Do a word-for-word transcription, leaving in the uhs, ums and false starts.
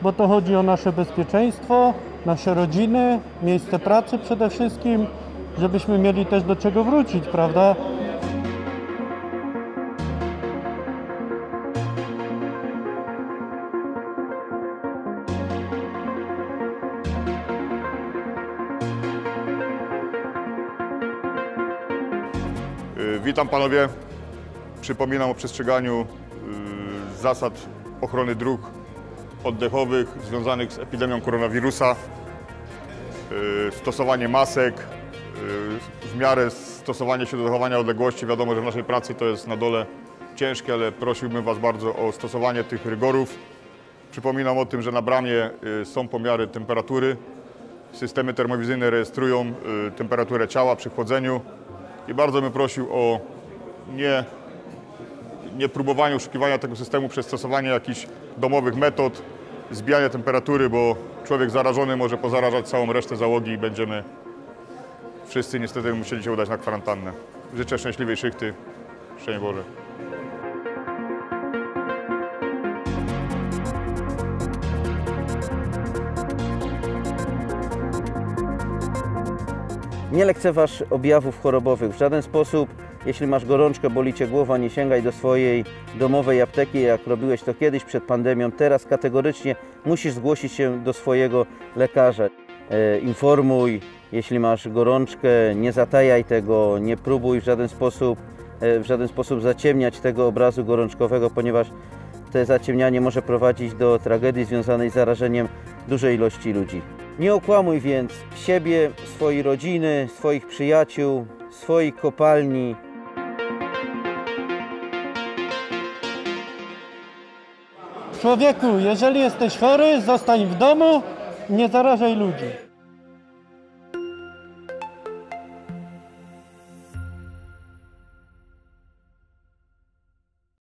bo to chodzi o nasze bezpieczeństwo, nasze rodziny, miejsce pracy przede wszystkim, żebyśmy mieli też do czego wrócić, prawda? Witam panowie. Przypominam o przestrzeganiu zasad ochrony dróg oddechowych związanych z epidemią koronawirusa. Stosowanie masek, w miarę stosowanie się do zachowania odległości. Wiadomo, że w naszej pracy to jest na dole ciężkie, ale prosiłbym was bardzo o stosowanie tych rygorów. Przypominam o tym, że na bramie są pomiary temperatury. Systemy termowizyjne rejestrują temperaturę ciała przy wchodzeniu. I bardzo bym prosił o nie, nie próbowanie oszukiwania tego systemu przez stosowanie jakichś domowych metod, zbijania temperatury, bo człowiek zarażony może pozarażać całą resztę załogi i będziemy wszyscy niestety musieli się udać na kwarantannę. Życzę szczęśliwej szychty. Szczęść Boże. Nie lekceważ objawów chorobowych w żaden sposób. Jeśli masz gorączkę, boli cię głowa, nie sięgaj do swojej domowej apteki, jak robiłeś to kiedyś przed pandemią. Teraz kategorycznie musisz zgłosić się do swojego lekarza. E, informuj, jeśli masz gorączkę, nie zatajaj tego, nie próbuj w żaden sposób, e, w żaden sposób zaciemniać tego obrazu gorączkowego, ponieważ to zaciemnianie może prowadzić do tragedii związanej z zarażeniem dużej ilości ludzi. Nie okłamuj więc siebie, swojej rodziny, swoich przyjaciół, swoich kopalni. Człowieku, jeżeli jesteś chory, zostań w domu, nie zarażaj ludzi.